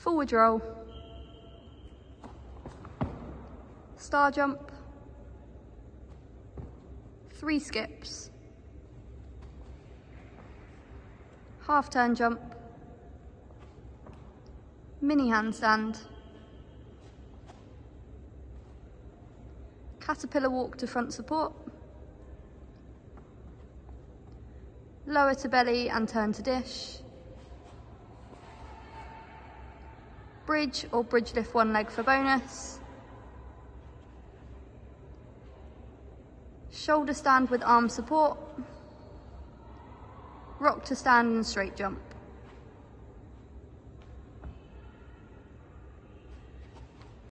forward roll, star jump, 3 skips, half turn jump, mini handstand, caterpillar walk to front support, lower to belly and turn to dish, bridge or bridge lift one leg for bonus, shoulder stand with arm support, rock to stand and straight jump.